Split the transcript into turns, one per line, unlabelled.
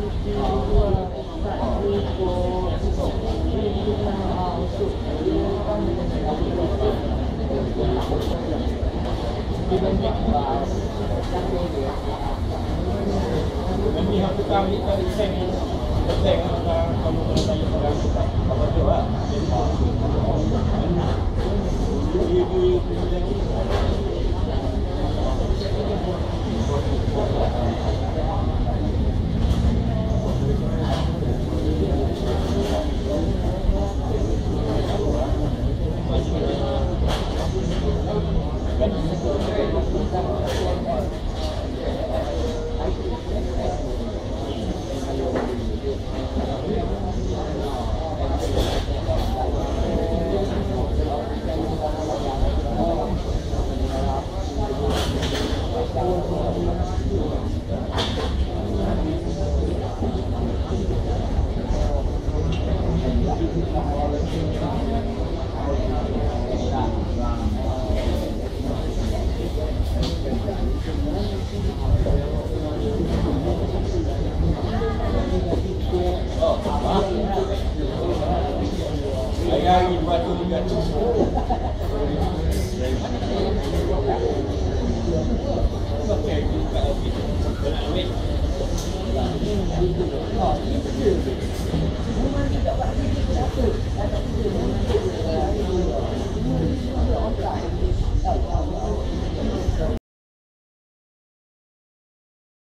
Kami hampir tahu ni kali seng kamu kena tanya pada apa tu lah. Hari batu juga tu. Okey, kita nak ambil.